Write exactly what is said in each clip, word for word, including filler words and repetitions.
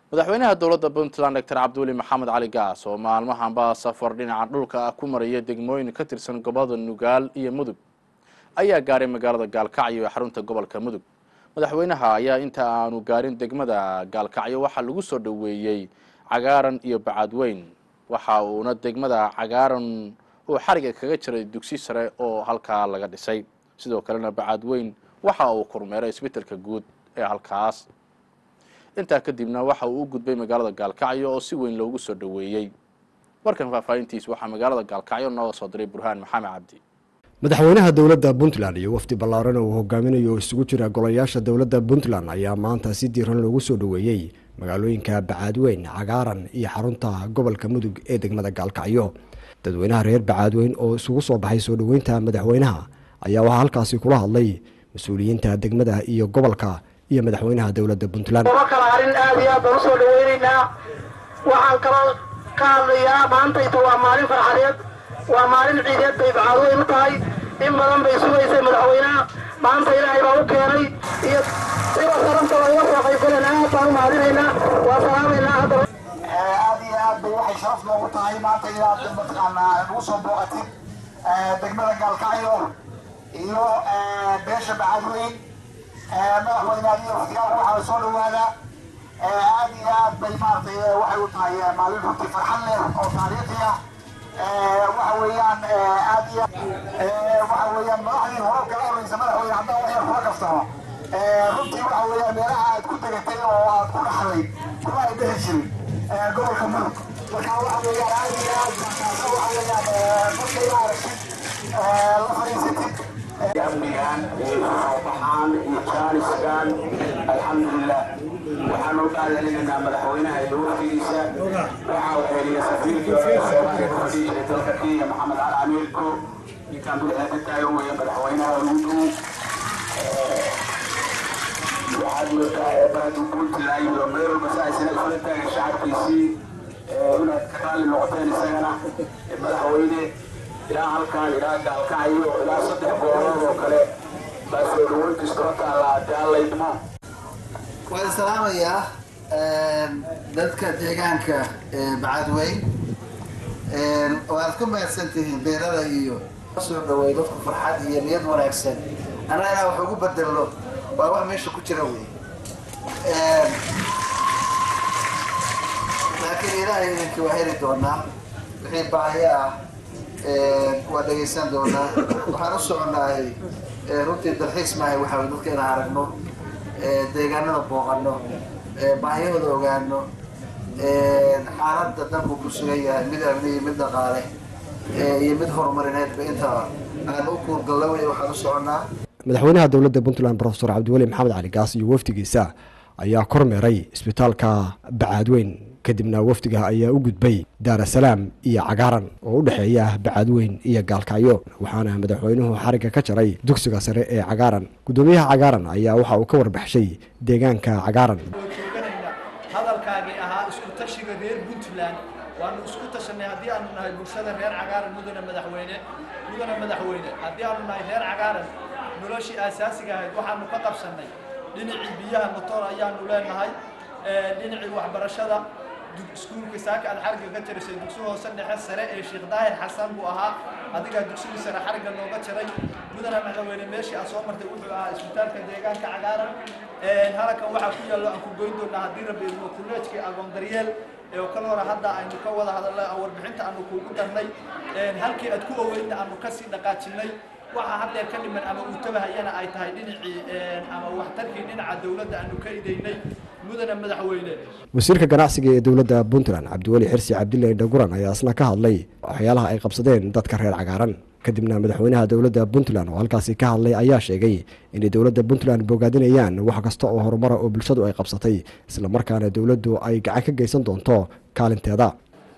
madaxweynaha dowladda Puntland Doctor Cabdiweli Maxamed Cali Gaas oo maalmahan ba safar dhinaca dhulka ah ku maraya degmooyin ka tirsan gobolada Nugaal iyo Mudug ayaa gaaray magaalada Gaalkacyo ee xarunta gobolka Mudug. madaxweynaha ayaa inta aanu gaarin degmada Gaalkacyo waxa lagu soo dhaweeyay cagaaran iyo bacadweyn, waxa uuna degmada cagaaran uu xariga kaga jiray dugsi sare oo halka laga dhisay. sidoo kalena bacadweyn waxa uu kormeeray isbitaalka guud ee halkaas. inta kadibna waxa uu u gudbay magaalada Gaalkacyo oo si weyn loogu soo dhaweeyay. warkan faafayntiis waxa magaalada Gaalkacyo nooga soo diray Burhaan Maxamed Cabdi. madaxweynaha dowladda Puntland iyo wafdi ballaaran oo hogaaminayo isugu jira golayaasha dowladda Puntland ayaa maanta si diiran loogu soo dhaweeyay magaalooyinka Bacadweyn, Cagaaran iyo xarunta gobolka Mudug ee degmada Gaalkacyo. dadweynaha reer Bacadweyn oo isugu soo baxay soo dhaweynta madaxweynaha ayaa waxa halkaasi kula hadlay mas'uuliyiinta degmada iyo gobolka iyo madaxweynaha dowladda Puntland. kala arin aad iyo aad u soo dhaweynayna waxaan kala ka hadlayaa maanta inta waa maalin farxadeed, waa maalin ciideed bay Bacadweyn u tahay. in badan bay sugaysay madaxweynaha, maanta ilaahay baa u keenay iyo sida saranta looga soo qaybgaleen aad baan u mahadinaynaa. waa salaamayna hadda aad iyo aad bay waxay sharaf noogu tahay maanta inaad mataqaanaa nagu soo booqatid degmada Gaalkacyo iyo beesha Bacadweyn. madaxweynaha iyo wafdiyaal waxaa soo dhawaada aad iyo aad bay maartay waxay u tahay maalin runtii farxad leh oo taariikhi ah. waxa weeyaan aad iyo waxa weeyaan madaxdii hore kala horeysa madaxweyne haddana waxay kula kaftamo runtii waxa weeyaan meelaha aad ku degatay oo aad ku dhaxday kuma ay dhihi jirin gobolka Mudug. marka waxa weeyaan aad iyo aad waxa weeyaan markay aragtid la fariisatid amnigan iyo baxaan iyo jaariskan alxamdulillah waxaan u qaadanaynaa madaxweynaha iyo wafdigiisa. waxa uu xiriya safiirka Soomaaliya ku xidhiidhay dalka Kenya Maxamed Cali Amiirko ninkan gudaha ka taagan weeye madaxweynaha Ruutu. waxaad moodaa eebaadu Puntland iyo meel walba saasina isla taagan shacabkiisii inaad ka raalli noqoteen isagana madaxweyne ilaa halkaan ilaa Gaalkacyo ilaa saddex goolood oo kale baa soo dhaweyntiis kula taallaa daallaydmo. waan salaamayaa dadka deegaanka Bacadweyn waad ku mahadsantihiin beerada iyo soo dhaweey dadku farxad iyo niyad wanaagsan. anagana wax ugu bedelo waa wax meesha ku jira wey. laakiin ilaahay idinka waa heli doonaa wixii baahi ah waa dhegaysan doonaa. waxaan u soconnahay runtii dalxiis maahay waxaa way dadka inaan aragno, deegaanada booqano, baahiyahooda ogaano, xaaladda dalku ku sugan yahay mid amni iyo mid dhaqaale iyo mid horumarineedba intaba aan u kuurgallaway waxaan u soconnaa. madaxweynaha dowladda Puntland Professor Cabdiweli Maxamed Cali Gaas iyo wafdigiisa ayaa kormeeray isbitaalka Bacadweyn. kadibna wafdiga ayaa u gudbay Daar es Salaam iyo Cagaaran oo u dhaxeeya Bacadweyn iyo Gaalkacyo. waxaana madaxweynuhu xariga ka jaray dugsiga sare ee Cagaaran. gudoomiyaha Cagaaran ayaa waxa uu ka warbaxshay deegaanka Cagaaran. hadalkaagi ahaa isku tashiga reer Puntland waanu isku tashanay haddii aanu nahay bulshada reer Cagaaran mudane madaxweyne mudane madaxweyne haddii aanu nahay reer Cagaaran noloshii aasaasiga ahayd waxaanu ka qabsanay dhinacii biyaha motor ayaanu leenahay, dhinacii waxbarashada iskuulka saaka aad xariga ka jarisay dugsi hoose dhexe sare ee Sheekh Daahir Xasan buu ahaa. adiga dugsiga sare xariga looga jaray mudane madaxweyne meeshii aad soo martay wuxuu ahaa isbitaalka deegaanka Cagaaran. halkan waxaa ku yaalo aan ku goyn doonaa haddii rabbi idmo kulleejkii agoon daryeel ee kala hor hadda aynu ka wada hadalnay warbixinta aanu kuugu darnay halkii aad ku ogeydna aanu kasii dhaqaajinay. waxa hadda ka dhiman ama uu tabahayana ay tahay dhinacii ama waxtarkii dhinaca dowladda aanu ka idaynay mudane madaxweyne. wasiirka ganacsiga ee dowladda Puntland Cabdiweli Xirsi Cabdilaahi Dhaguran ayaa isna ka hadlay waxyaalaha ay qabsadeen dadka reer Cagaaran. kadibna madaxweynaha dowladda Puntland oo halkaasi ka hadlay ayaa sheegay in dowladda Puntland bogaadinayaan wax kasta oo horumar oo bulshadu ay qabsatay, isla markaana dowladdu ay gacan ka geysan doonto kaalinteeda.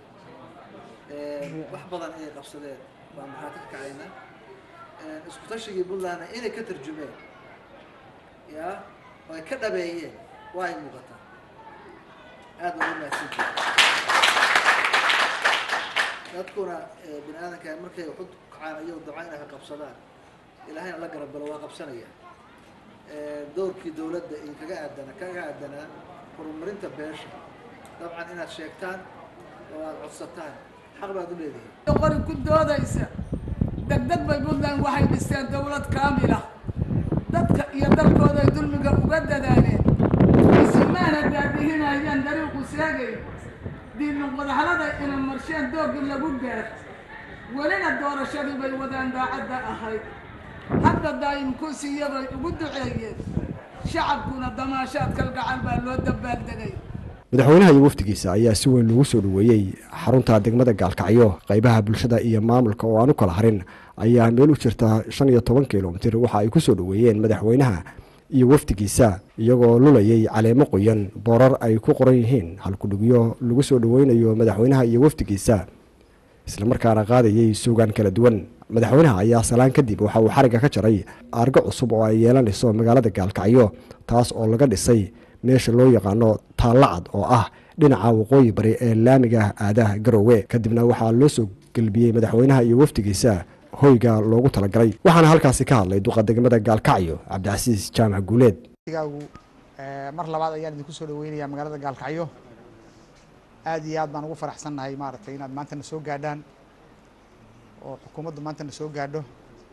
wax badan ay qabsadeen baa maxaa ka kacayna isku tashigii Puntland inay ka tarjumeen ya way ka dhabeeyeen way muuqataa aad u wanaagsan. dadkuna bini'aadanka markay wax u kacaan ayuu dabcan ay qabsadaan ilaahayna la garab galo waa qabsanaya. doorkii dowladda in kaga aadana kaga aadana horumarinta beesha dabcan inaad sheegtaan oo aad codsataan xaq baad u leedihiin qori ku doodaysa degdeg bay Puntland waxay dhisteen dawlad kaamil ah dadka iyo dalkooda ay dulmiga uga dadaaleen ismaana gaadihinayaan dariiqu seegay diin wadahalada in marsheen doog lagu gaar walina doorashadii bay wadaan daacadda ahayd hadda daa'im ku siiyay ugu duceeyeen shacabkuna damaashaad kalgacal baa loo dabaaldegay madaxweynaha iyo wafdigiisa ayaa si weyn loogu soo dhaweeyay xarunta degmada Gaalkacyo qaybaha bulshada iyo maamulka oo aan u kala harin ayaa meel u jirta shan iyo toban kiiloomitir waxa ay ku soo dhaweeyeen madaxweynaha iyo wafdigiisa iyagoo lulayay caleemo qoyan boorar ay ku qoran yihiin halkudhigyo lagu soo dhaweynayo madaxweynaha iyo wafdigiisa isla markaana qaadayay suugaan kala duwan madaxweynaha ayaa salaan kadib waxa uu xariga ka jaray argo cusub oo ay yeelanayso magaalada Gaalkacyo taas oo laga dhisay meesha loo yaqaano Taalacad oo ah dhinaca waqooyi bari ee laamiga aadaha Garowe kadibna waxaa loo soo galbiyay madaxweynaha iyo wafdigiisa hoyga loogu talagalay waxaana halkaasi ka hadlay duqa degmada Gaalkacyo Cabdicasiis Jaamac Guuleed mar labaad ayaan idinku soo dhaweynayaa magaalada Gaalkacyo aad iyo aad baan ugu faraxsanahay maaragtay inaad maanta na soo gaadhaan oo xukuumaddu maanta na soo gaadho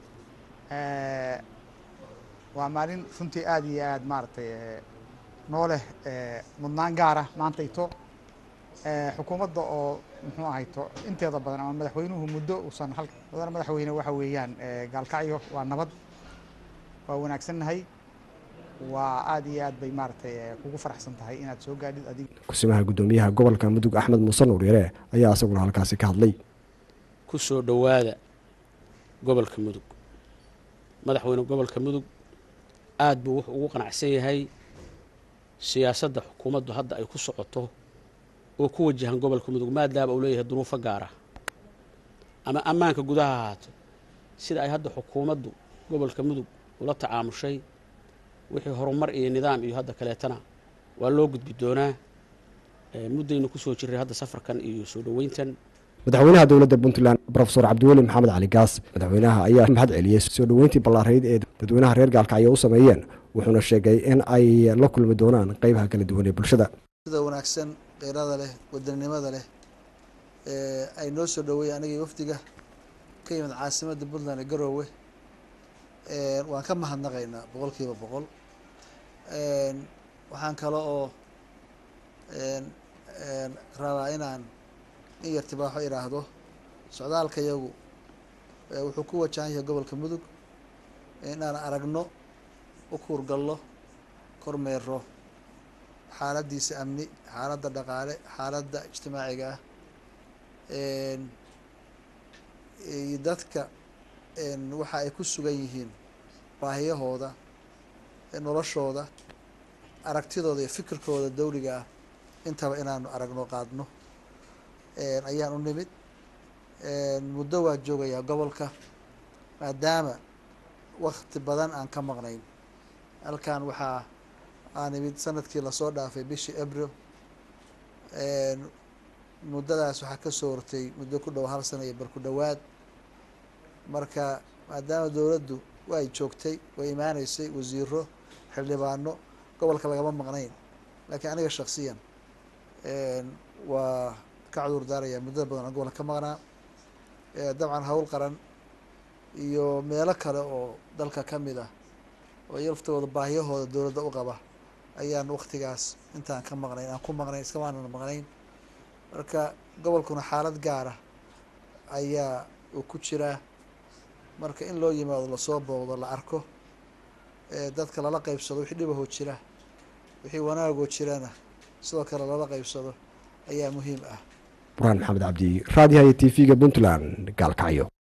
ee waa maalin runtii aad iyo aad maaragtay noole ee mudnaan gaar ah maanta ito ee xukuumadda oo muxuu ahayto inteeda badan ama madaxweynuhu muddo uusan hal badan madaxweyne waxa weeyaan ee Gaalkacyo waa nabad waa wanaagsannahay waa aad iyo aad bay maartay kugu faraxsan tahay inaad soo gaadhid adiga kusimaha gudoomiyaha gobolka Mudug Axmed Muuse Nuuryare ayaa asaguna halkaasi ka hadlay ku soo dhawaada gobolka Mudug madaxweyne gobolka Mudug aad buu wuxuu ugu qanacsan yahay siyaasadda xukuumaddu hadda ay ku socoto oo ku wajahan gobolka Mudug maadaama uu leeyahay duruufo gaar ah ama ammaanka gudaha haato sida ay hadda xukuumaddu gobolka Mudug ula tacaamushay wixii horumar iyo nidaam iyo hadda kaleetana waa loo gudbi doonaa muddaynu ku soo jiray hadda safarkan iyo soo dhaweyntan madaxweynaha dowladda Puntland Professor Cabdiweli Maxamed Cali Gaas madaxweynaha ayaa mahad celiyay soo dhaweyntii ballaareed ee dadweynaha reer Gaalkacyo u sameeyeen wuxuuna sheegay in ay la kulmi doonaan qaybaha kala duwan ee bulshada sida wanaagsan qeyrada leh wadanimada leh ee ay noo soo dhaweeyeen aniga wafdiga ka yimid caasimadda Puntland ee Garowe ee waan ka mahadnaqaynaa boqolkiiba boqol ee waxaan kale oo ee ee rabaa inaan in yartibaaxo iraahdo socdaalka iyagu wuxuu ku wajahan yahay gobolka Mudug inaan aragno u kuurgallo kormeero xaaladiisa amni xaaladda dhaqaale xaaladda ijtimaaciga ah ee dadka waxa ay ku sugan yihiin baahiyahooda noloshooda aragtidooda iyo fikirkooda dawliga ah intaba inaanu aragno qaadno ayaan u nimid muddo waa joogayaa gobolka maadaama waqti badan aan ka maqnayn halkan waxaa aan nimid sanadkii lasoo dhaafay bishii April muddadaas waxaa ka soo hortay muddo ku dhow hal sano iyo bar ku dhowaad marka maadaama dowladdu way joogtay way imaanaysay wasiiro xildhibaano gobolka lagama maqnayn laakiin aniga shakhsiyan waa ka cudur daaraya muddada badan aan gobolka ka maqnaa dabcan hawl qaran iyo meelo kale oo dalka ka mid ah oo yalftooda baahiyahooda dowladda u qaba ayaan waqtigaas intaan ka maqnayn aan ku maqnayn iskamaana maqnayn marka gobolkuna xaalad gaar ah ayaa uu ku jiraa marka in loo yimaado lasoo booqdo la arko dadka lala qaybsado wixii dhibahoo jira wixii wanaagoo jirana sidoo kale lala qaybsado ayaa muhiim ah burhaan maxamed cabdi raadiyaha iyo t v-ga Puntland Gaalkacyo.